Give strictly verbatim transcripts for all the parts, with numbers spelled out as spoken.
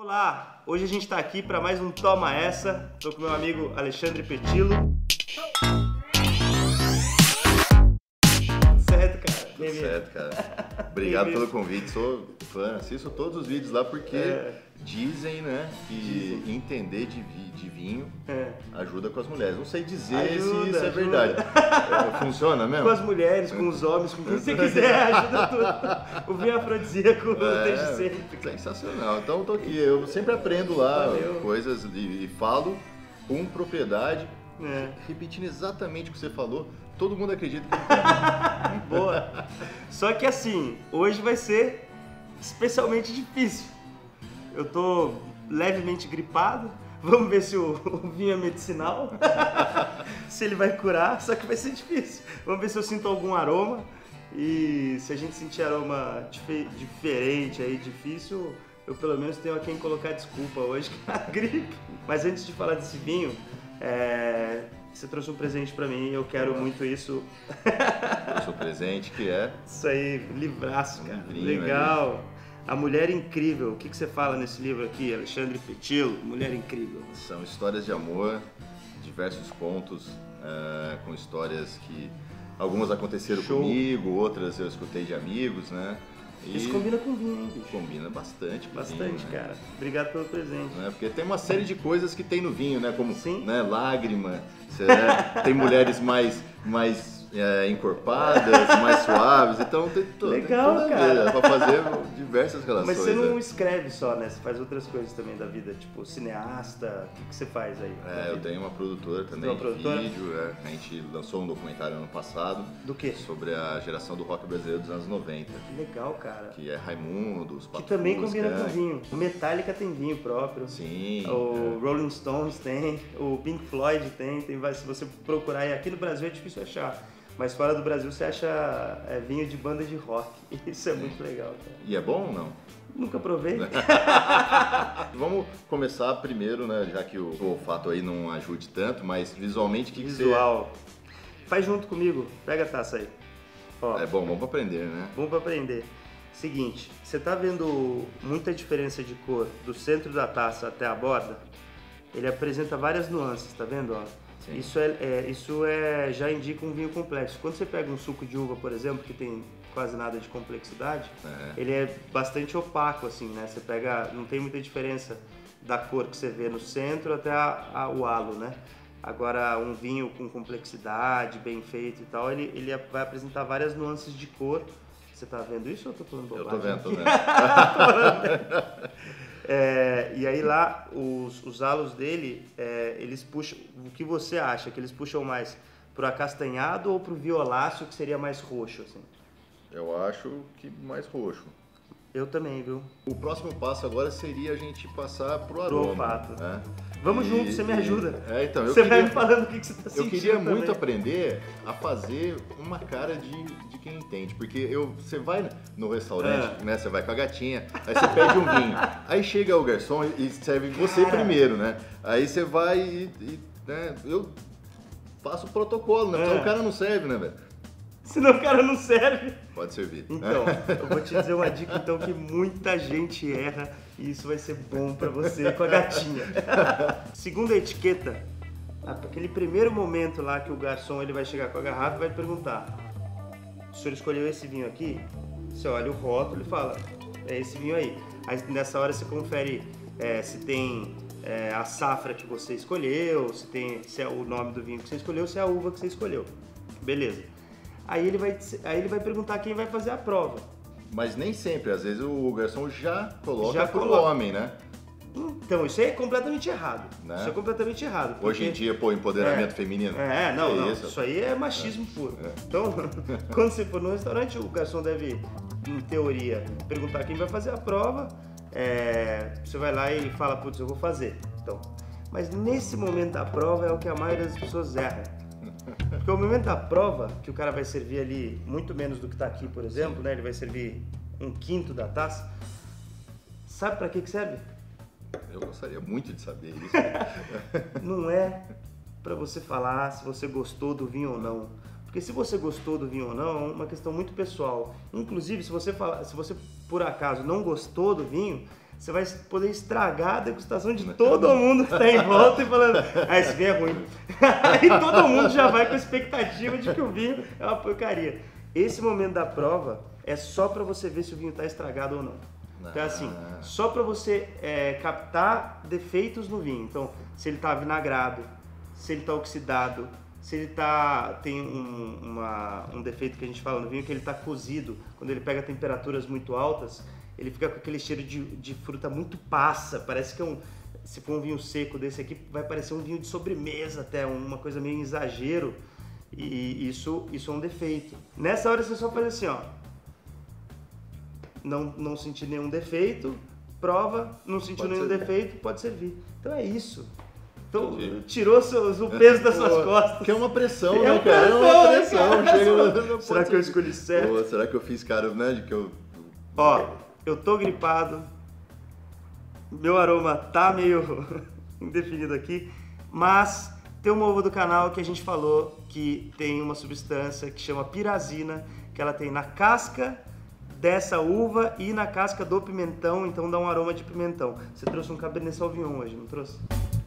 Olá, hoje a gente está aqui para mais um Toma Essa. Estou com meu amigo Alexandre Petilo. Certo, cara? Tudo certo, cara. Obrigado pelo convite. Sou fã, assisto todos os vídeos lá porque é. dizem, né, que dizem. entender de, vi, de vinho é. ajuda com as mulheres. Não sei dizer ajuda, se isso é ajuda. verdade. É, funciona mesmo? Com as mulheres, com os homens, com quem você quiser, ajuda tudo. O vinho é afrodisíaco é, desde sempre. Sensacional. Então tô aqui. Eu sempre aprendo lá Valeu. coisas e, e falo com propriedade, é. repetindo exatamente o que você falou. Todo mundo acredita que ele tem. Boa. Só que assim, hoje vai ser especialmente difícil. Eu tô levemente gripado. Vamos ver se o, o vinho é medicinal. Se ele vai curar, só que vai ser difícil. Vamos ver se eu sinto algum aroma. E se a gente sentir aroma dif diferente aí, difícil, eu pelo menos tenho a quem colocar desculpa hoje, que é a gripe. Mas antes de falar desse vinho, é... você trouxe um presente pra mim, eu quero ah. muito isso. Trouxe um presente que é? Isso aí, livraço, cara. Um livrinho, legal. Né? A Mulher Incrível. O que, que você fala nesse livro aqui, Alexandre Petilo? Mulher Incrível. São histórias de amor, diversos contos, uh, com histórias que algumas aconteceram Show. comigo, outras eu escutei de amigos, né? E isso combina com vinho, hein, bicho? Combina bastante com Bastante, vinho, cara. Né? Obrigado pelo presente. Né? Porque tem uma série de coisas que tem no vinho, né? Como Sim. Né? lágrima, né? Tem mulheres mais, mais é, encorpadas, mais suaves, então tem, to, Legal, tem cara. Dá pra fazer diversas relações. Mas você não né? escreve só, né? Você faz outras coisas também da vida, tipo cineasta. O que, que você faz aí? É, eu tenho uma produtora também uma de produtora? vídeo. É. A gente lançou um documentário ano passado. Do quê? Sobre a geração do rock brasileiro dos anos noventa. Que legal, cara. Que é Raimundo, os Que também Patrulhas, combina é. com vinho. O Metallica tem vinho próprio. Sim. O é. Rolling Stones tem. O Pink Floyd tem. tem se você procurar aí, aqui no Brasil é difícil achar. Mas fora do Brasil você acha é, vinho de banda de rock. Isso é Sim. muito legal, cara. E é bom ou não? Nunca provei. Vamos começar primeiro, né? Já que o olfato aí não ajude tanto, mas visualmente o que, que você... Visual. Faz junto comigo. Pega a taça aí. Ó, é bom, vamos pra aprender, né? Vamos pra aprender. Seguinte, você tá vendo muita diferença de cor do centro da taça até a borda? Ele apresenta várias nuances, tá vendo? Ó? Isso, é, é, isso é, já indica um vinho complexo. Quando você pega um suco de uva, por exemplo, que tem quase nada de complexidade, é. ele é bastante opaco, assim, né? Você pega, não tem muita diferença da cor que você vê no centro até a, a, o halo, né? Agora, um vinho com complexidade, bem feito e tal, ele, ele vai apresentar várias nuances de cor. Você tá vendo isso ou eu tô falando bobagem? Eu tô vendo, tô vendo. É, e aí lá, os, os halos dele, é, eles puxam, o que você acha? Que eles puxam mais pro acastanhado ou pro violáceo, que seria mais roxo, assim? Eu acho que mais roxo. Eu também, viu? O próximo passo agora seria a gente passar pro aroma. Pro olfato. Né? Vamos e, junto, você me ajuda. É, então, eu você queria, vai me falando o que, que você tá sentindo. Eu queria também. muito aprender a fazer uma cara de, de quem entende. Porque eu, você vai no restaurante, é. né? Você vai com a gatinha, aí você pede um vinho. Aí chega o garçom e serve você cara. primeiro, né? Aí você vai e, e né? Eu faço o protocolo, né? Então é. o cara não serve, né, velho? Senão o cara não serve. Pode servir. Então, eu vou te dizer uma dica então que muita gente erra e isso vai ser bom pra você com a gatinha. Segundo a etiqueta, aquele primeiro momento lá que o garçom ele vai chegar com a garrafa e vai perguntar: o senhor escolheu esse vinho aqui? Você olha o rótulo e fala: é esse vinho aí. Aí nessa hora você confere é, se tem é, a safra que você escolheu, se, tem, se é o nome do vinho que você escolheu, se é a uva que você escolheu. Beleza. Aí ele, vai, aí ele vai perguntar quem vai fazer a prova. Mas nem sempre, às vezes o garçom já coloca já pro coloca. homem, né? Então, isso aí é completamente errado. Né? Isso é completamente errado. Porque... Hoje em dia, pô, empoderamento é, feminino. É, não, é não. Isso? isso aí é machismo é. puro. É. Então, quando você for no restaurante, o garçom deve, em teoria, perguntar quem vai fazer a prova. É, você vai lá e fala, putz, eu vou fazer. Então, mas nesse momento da prova é o que a maioria das pessoas erra. Porque o momento da prova, que o cara vai servir ali muito menos do que está aqui, por exemplo, né? Ele vai servir um quinto da taça. Sabe para que que serve? Eu gostaria muito de saber isso. Não é para você falar se você gostou do vinho ou não. Porque se você gostou do vinho ou não, é uma questão muito pessoal. Inclusive, se você, fala, se você por acaso não gostou do vinho, você vai poder estragar a degustação de todo mundo que está em volta e falando, ah, esse vinho é ruim. Aí todo mundo já vai com a expectativa de que o vinho é uma porcaria. Esse momento da prova é só para você ver se o vinho está estragado ou não. Então é assim, só para você é, captar defeitos no vinho. Então, se ele está vinagrado, se ele está oxidado, se ele tá, tem um, uma, um defeito que a gente fala no vinho, que ele está cozido. Quando ele pega temperaturas muito altas, ele fica com aquele cheiro de, de fruta muito passa. Parece que é um, se for um vinho seco desse aqui, vai parecer um vinho de sobremesa até, uma coisa meio exagero. E isso, isso é um defeito. Nessa hora você só faz assim, ó. Não, não sentir nenhum defeito, prova, não sentiu pode nenhum servir. defeito, pode servir. Então é isso. Então, Entendi. tirou seus, o peso das suas costas. Que é uma pressão, é né, cara? Pressão, é uma pressão. Né, cara? Chega, não será que eu escolhi certo? Pô, será que eu fiz, cara, né, de que eu... Ó, eu tô gripado, meu aroma tá meio indefinido aqui, mas tem uma uva do canal que a gente falou que tem uma substância que chama pirazina, que ela tem na casca dessa uva e na casca do pimentão, então dá um aroma de pimentão. Você trouxe um Cabernet Sauvignon hoje, não trouxe?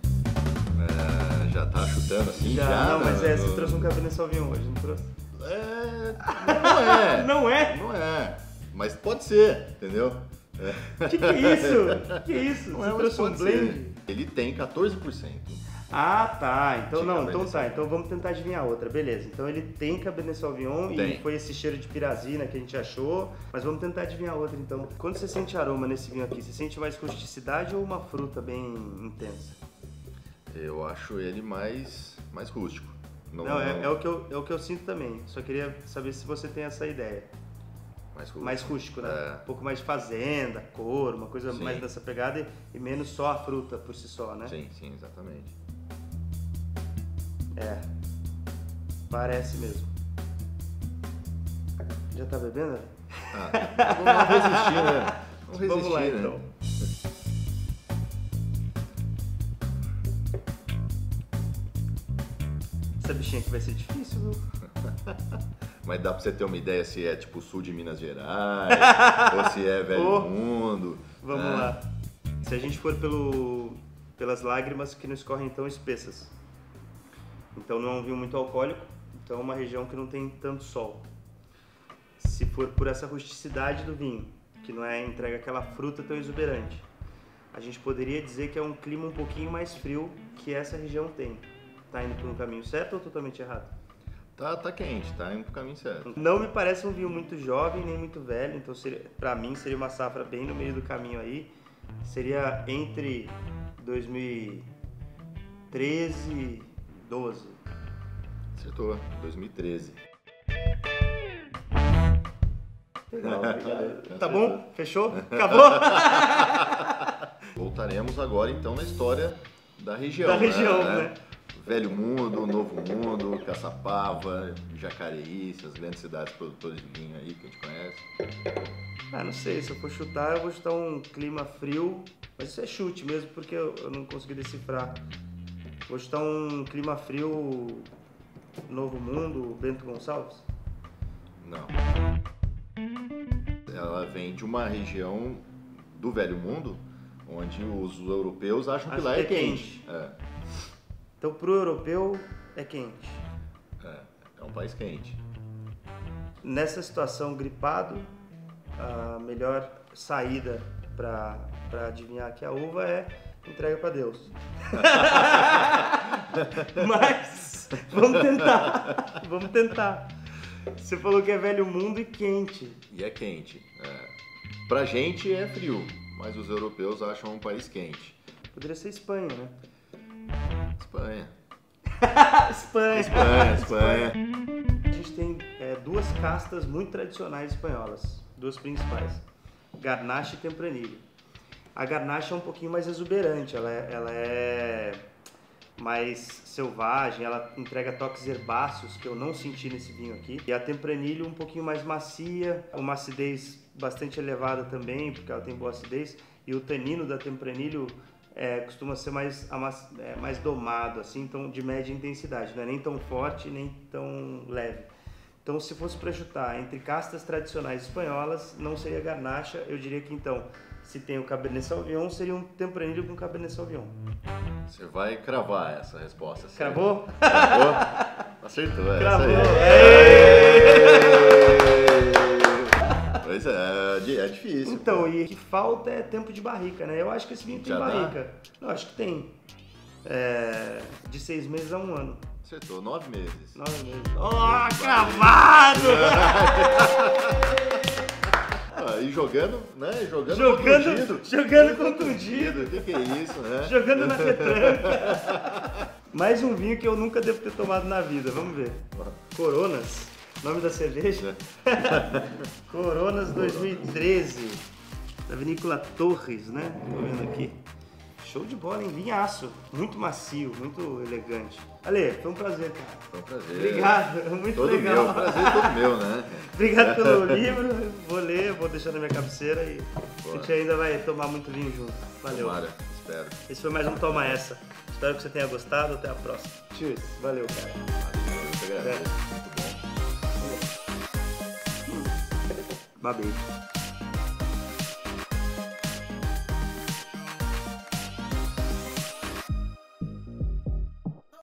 É, já tá chutando assim? Já, já não, mas no... é, você trouxe um Cabernet Sauvignon hoje, não trouxe? É, não é. Não é? Não é, mas pode ser, entendeu? É. Que que é isso? Que isso? Não você é, trouxe um blend? Ser. Ele tem quatorze por cento. Ah, tá. Então não, então tá. Então vamos tentar adivinhar outra. Beleza. Então ele tem Cabernet Sauvignon tem. E foi esse cheiro de pirazina que a gente achou, mas vamos tentar adivinhar outra então. Quando você sente aroma nesse vinho aqui, você sente mais rusticidade ou uma fruta bem intensa? Eu acho ele mais, mais rústico. Não, não, é, é, o que eu, é o que eu sinto também. Só queria saber se você tem essa ideia. Mais rústico. Mais rústico, né? É. Um pouco mais de fazenda, cor, uma coisa sim. mais dessa pegada e, e menos só a fruta por si só, né? Sim, sim, exatamente. É, parece mesmo. Já tá bebendo? Ah, vamos resistir, né? Vamos resistir, vamos lá, né? então. Essa bichinha aqui vai ser difícil, viu? Mas dá pra você ter uma ideia se é tipo sul de Minas Gerais, ou se é Velho oh, Mundo. Vamos né? lá. Se a gente for pelo, pelas lágrimas que nos correm tão espessas. Então não é um vinho muito alcoólico, então é uma região que não tem tanto sol. Se for por essa rusticidade do vinho, que não é entrega aquela fruta tão exuberante, a gente poderia dizer que é um clima um pouquinho mais frio que essa região tem. Tá indo por um caminho certo ou totalmente errado? Tá, tá quente, tá indo pro caminho certo. Não me parece um vinho muito jovem nem muito velho, então seria, pra mim seria uma safra bem no meio do caminho aí. Seria entre dois mil e treze e doze. Acertou, dois mil e treze. Legal, tá bom? Fechou? Acabou? Voltaremos agora então na história da região. Da região, né? né? Velho Mundo, Novo Mundo, Caçapava, Jacareí, essas grandes cidades produtoras de vinho aí que a gente conhece. Ah, não sei, se eu for chutar, eu vou chutar um clima frio, mas isso é chute mesmo, porque eu, eu não consegui decifrar. Vou chutar um clima frio, Novo Mundo, Bento Gonçalves? Não. Ela vem de uma região do Velho Mundo, onde os europeus acham Acho que lá que é, é quente. quente. É. Então, pro europeu, é quente. É, é um país quente. Nessa situação, gripado, a melhor saída para adivinhar que a uva é entrega para Deus. Mas, vamos tentar. Vamos tentar. Você falou que é Velho Mundo e quente. E é quente. É. Pra gente é frio, mas os europeus acham um país quente. Poderia ser Espanha, né? Espanha. Espanha. Espanha, Espanha. A gente tem é, duas castas muito tradicionais espanholas, duas principais, Garnacha e Tempranillo. A Garnacha é um pouquinho mais exuberante, ela é, ela é mais selvagem, ela entrega toques herbáceos que eu não senti nesse vinho aqui. E a Tempranillo um pouquinho mais macia, uma acidez bastante elevada também, porque ela tem boa acidez, e o tanino da Tempranillo É, costuma ser mais, é, mais domado, assim, então de média intensidade, não é nem tão forte nem tão leve. Então, se fosse para chutar entre castas tradicionais espanholas, não seria Garnacha, eu diria que então se tem o Cabernet Sauvignon, seria um Tempranillo com Cabernet Sauvignon. Você vai cravar essa resposta. Certo? Cravou? Cravou? Acertou, é Cravou. essa aí. Pois é, é difícil. Então, pô. e o que falta é tempo de barrica, né? Eu acho que esse vinho tem Já barrica. dá? Não, acho que tem. É, de seis meses a um ano. Acertou, nove meses. Nove meses. Oh, cravado! Ah, e jogando, né? Jogando Jogando, contundido. jogando contundido. O que, que é isso, né? Jogando na retranca. Mais um vinho que eu nunca devo ter tomado na vida. Vamos ver. Coronas. Nome da cerveja? Coronas dois mil e treze. Da Vinícola Torres, né? Tô vendo aqui. Show de bola, hein? Vinhaço. Muito macio, muito elegante. Ale, foi um prazer, cara. Foi um prazer. Obrigado, muito todo legal. Meu, prazer é todo meu, né? Obrigado pelo livro. Vou ler, vou deixar na minha cabeceira e Boa. a gente ainda vai tomar muito vinho junto. Valeu. Tomara, espero. Esse foi mais um Toma Essa. Espero que você tenha gostado. Até a próxima. Cheers. Valeu, cara. Valeu, eu que agradeço. Muito bom. Babei.